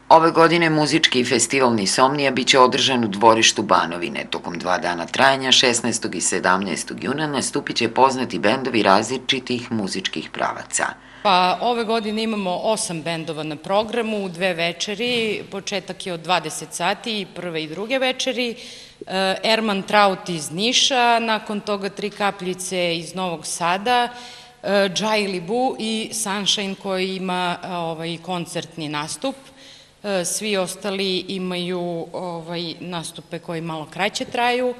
Ove godine muzički festival Nisomnija biće održan u dvorištu Banovine. Tokom 2 dana trajanja, 16. i 17. juna, nastupit će poznati bendovi različitih muzičkih pravaca. Pa ove godine imamo 8 bendova na programu, 2 večeri, početak je od 20 sati, prve i druge večeri, Erman Traut iz Niša, nakon toga 3 kapljice iz Novog Sada, Džajli Bu i Sunshine koji ima koncertni nastup. Svi ostali imaju nastupe koji malo kraće traju.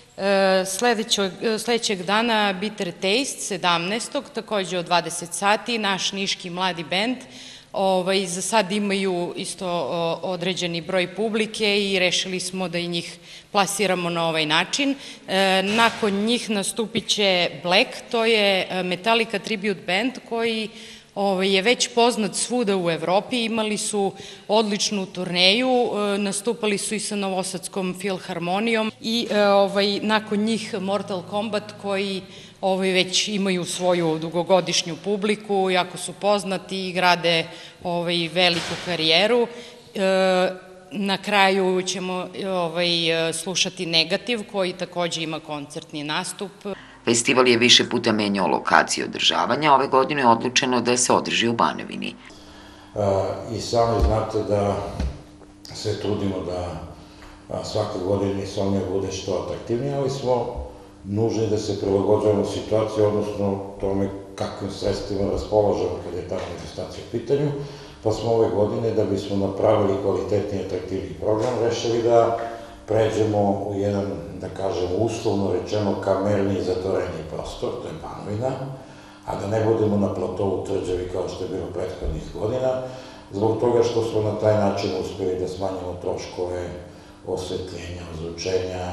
Sledećeg dana Bitter Taste, 17. takođe od 20 sati, naš niški mladi bend. Za sad imaju isto određeni broj publike i rešili smo da i njih plasiramo na ovaj način. Nakon njih nastupit će Black, to je Metallica tribute band koji je već poznat svuda u Evropi, imali su odličnu turneju, nastupali su i sa Novosadskom filharmonijom i nakon njih Mortal Kombat koji već imaju svoju dugogodišnju publiku, jako su poznati i grade veliku karijeru. Na kraju ćemo slušati Negativ koji takođe ima koncertni nastup. Festival je više puta menjao lokaciju održavanja, ove godine je odlučeno da se održi u Banovini. I sami znate da se trudimo da svake godine Nisomnija bude što atraktivnija, ali smo nužni da se prilagođavamo situaciji, odnosno tome kakvim sredstvima raspolažemo kada je ta manifestacija u pitanju, pa smo ove godine, da bismo napravili kvalitetni i atraktivni program, rešili da pređemo u jedan, da kažem, uslovno rečeno kamerni i zatvoreni prostor, to je Banovina, a da ne budemo na platovu Tvrđavi kao što je bilo prethodnih godina, zbog toga što smo na taj način uspeli da smanjimo troškove osvetljenja, ozvučenja,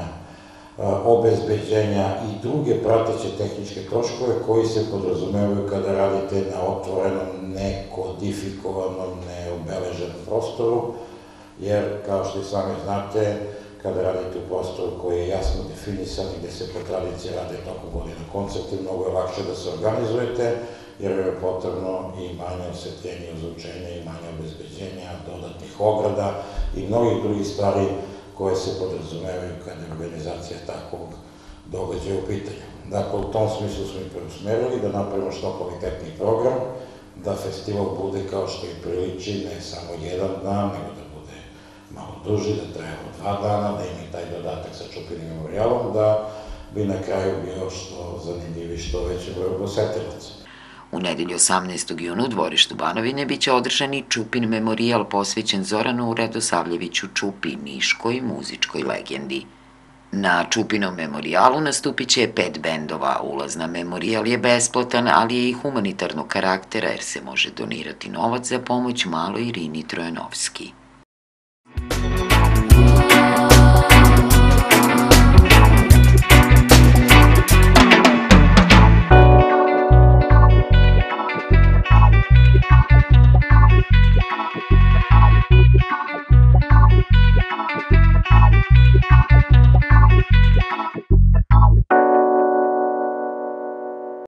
obezbeđenja i druge prateće tehničke troškove koji se podrazumevaju kada radite na otvorenom, nekodifikovanom, neobeleženom prostoru, jer, kao što i sami znate, kada radite u prostoru koji je jasno definisan i gde se po tradiciji rade tokom godina koncerti, mnogo je lakše da se organizujete, jer je potrebno i manje osvetljenja, ozvučenja i manje obezbeđenja, dodatnih ograda i mnogih drugih stvari koje se podrazumevaju kada je organizacija takvog događaja u pitanju. Dakle, u tom smislu smo i preusmerili da napravimo što kvalitetniji program, da festival bude kao što i priliči, ne samo jedan dan, nego da bude malo duži, da traje 2 dana, da ima i taj dodatak sa Čupinim memorijalom, da bi na kraju bio što zanimljivi, što veći broj posetilaca. U nedelju 18. juna u dvorištu Banovine biće održan i Čupin memorijal posvećen Zoranu Radosavljeviću Čupi, niškoj muzičkoj legendi. Na Čupinom memorijalu nastupit će 5 bendova. Ulaz na memorijal je besplatan, ali je i humanitarnog karaktera jer se može donirati novac za pomoć maloj Irini Trojanovski.